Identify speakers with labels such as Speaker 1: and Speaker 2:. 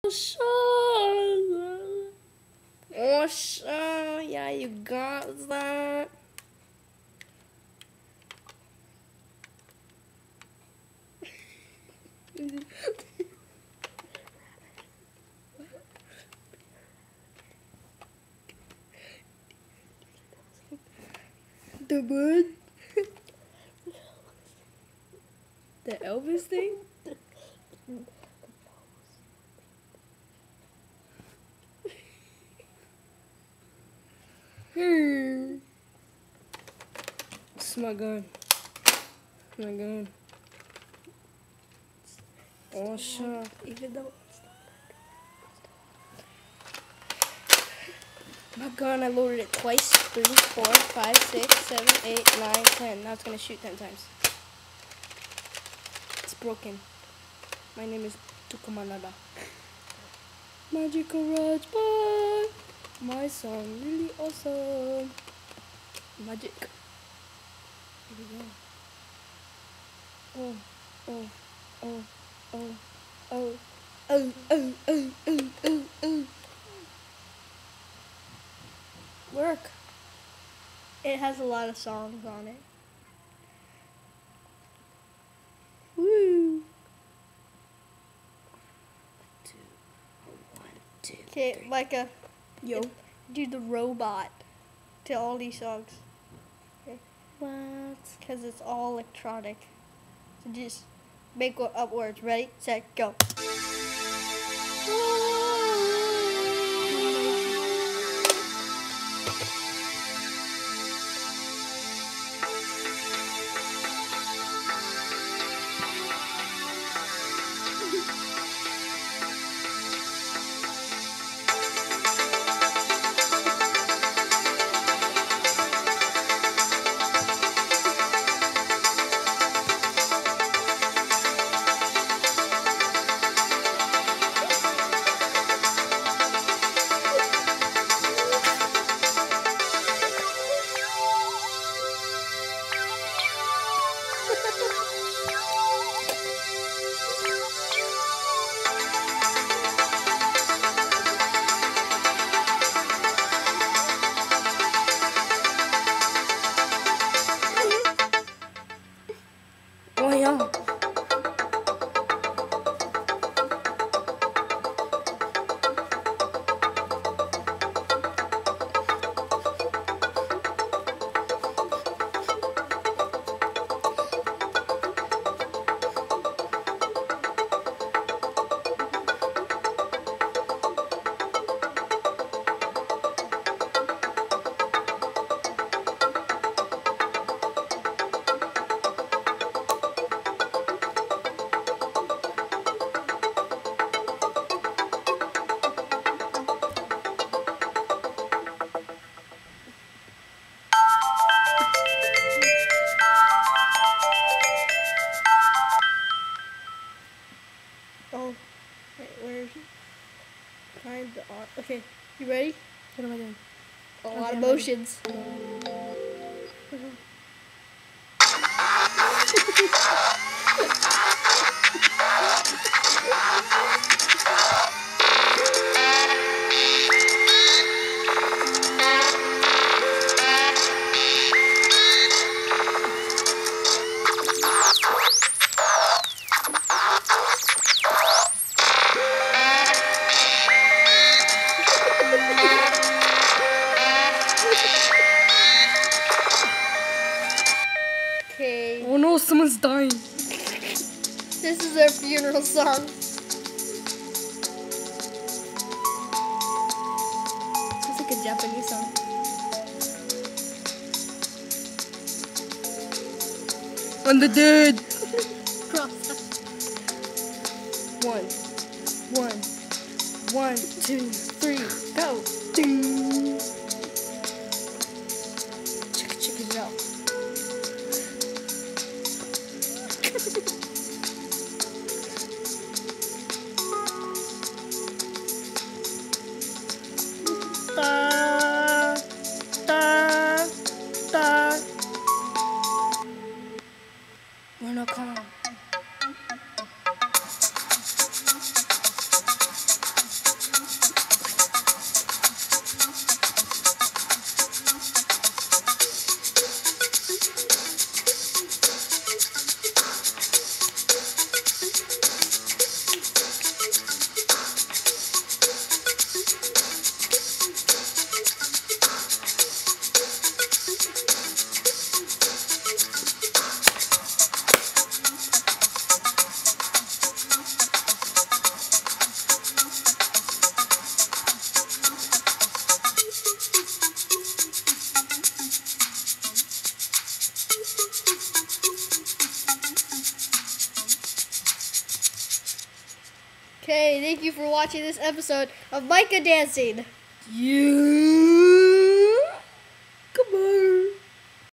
Speaker 1: Oh, yeah, you got that. The bird? The Elvis thing? It's my gun. My gun. Oh, sure.
Speaker 2: Even though
Speaker 1: My gun, I loaded it twice. 3, 4, 5, 6, 7, 8, 9, 10. Now it's gonna shoot 10 times. It's broken. My name is Tukumanada. Magical Raj Boy. My song really awesome. Magic. Here we go. Oh, oh, oh, oh, oh, oh, oh, oh, oh, oh, oh. Work.
Speaker 2: it has a lot of songs on it.
Speaker 1: Woo. 2, 1, 2.
Speaker 2: Okay, Micah,
Speaker 1: Yo.
Speaker 2: do the robot to all these songs.
Speaker 1: What?
Speaker 2: Because it's all electronic. So just make up words. Ready, set, go.
Speaker 1: Oh, yeah.
Speaker 2: Oh, wait, where is it? Find the okay, you ready?
Speaker 1: What am I doing?
Speaker 2: A
Speaker 1: Okay,
Speaker 2: lot of
Speaker 1: I'm ready.
Speaker 2: motions. Okay,
Speaker 1: Oh no, someone's dying.
Speaker 2: this is their funeral song.
Speaker 1: It's like a Japanese song. On the dead. One, 1, 2, 3, go. Ding. Check it out. Da, da, da. We're not calm.
Speaker 2: Okay, thank you for watching this episode of Micah dancing.
Speaker 1: You.